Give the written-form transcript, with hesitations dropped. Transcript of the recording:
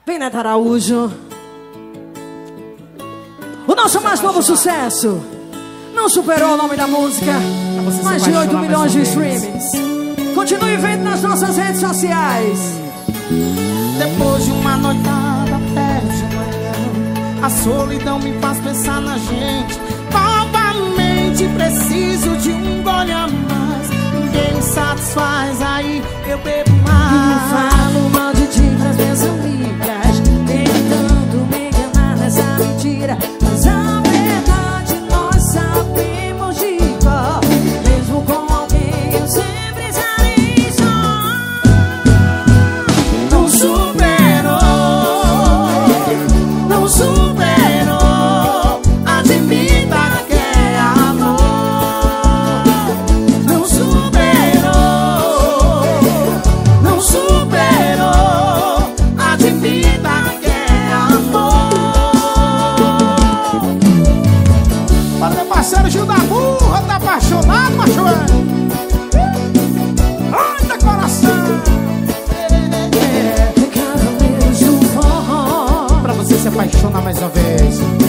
Neto Araújo. O nosso mais novo sucesso não superou o nome da música. Mais de 8 milhões de streamings. Continue vendo nas nossas redes sociais. Depois de uma noitada perto de manhã, a solidão me faz pensar na gente. Novamente preciso de um gole a mais. Ninguém me satisfaz, aí eu bebo mais. Falo mal de ti pras minhas amigas, tentando me enganar nessa mentira. Mas a verdade nós sabemos de cor. Mesmo com alguém eu sempre estarei só. Não superou, não superou. Admita que é amor. Não superou, não superou. Admita que é amor. Para meu parceiro Gil da Burra, tá apaixonado, macho? Ai, da coração. Cavaleiros do forró. Pra você se apaixonar mais uma vez.